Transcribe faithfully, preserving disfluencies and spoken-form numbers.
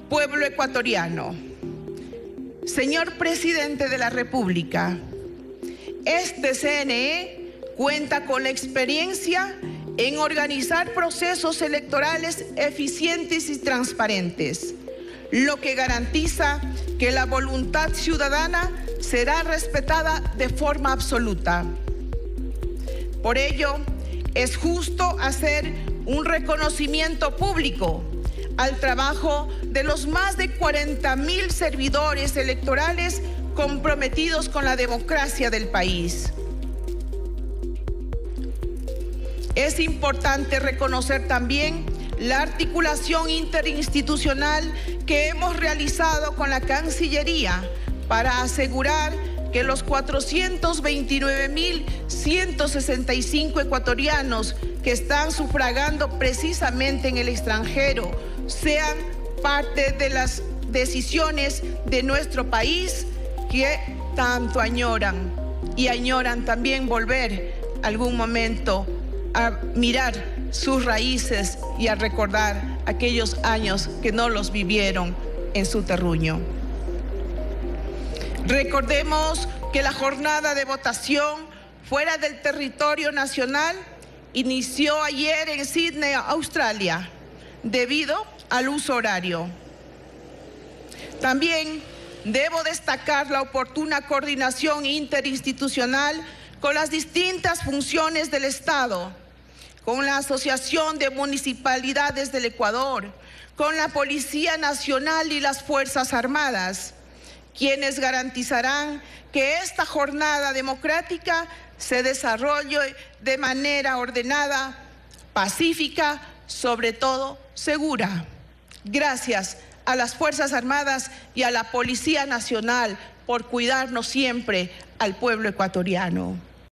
Pueblo ecuatoriano, señor Presidente de la República, este C N E cuenta con la experiencia en organizar procesos electorales eficientes y transparentes, lo que garantiza que la voluntad ciudadana será respetada de forma absoluta. Por ello, es justo hacer un reconocimiento público al trabajo de los más de cuarenta mil servidores electorales comprometidos con la democracia del país. Es importante reconocer también la articulación interinstitucional que hemos realizado con la Cancillería para asegurar que los cuatrocientos veintinueve mil ciento sesenta y cinco ecuatorianos que están sufragando precisamente en el extranjero sean parte de las decisiones de nuestro país que tanto añoran y añoran también volver algún momento a mirar sus raíces y a recordar aquellos años que no los vivieron en su terruño. Recordemos que la jornada de votación fuera del territorio nacional inició ayer en Sídney, Australia, debido al uso horario. También debo destacar la oportuna coordinación interinstitucional con las distintas funciones del Estado, con la Asociación de Municipalidades del Ecuador, con la Policía Nacional y las Fuerzas Armadas, quienes garantizarán que esta jornada democrática se desarrolle de manera ordenada, pacífica, sobre todo segura. Gracias a las Fuerzas Armadas y a la Policía Nacional por cuidarnos siempre al pueblo ecuatoriano.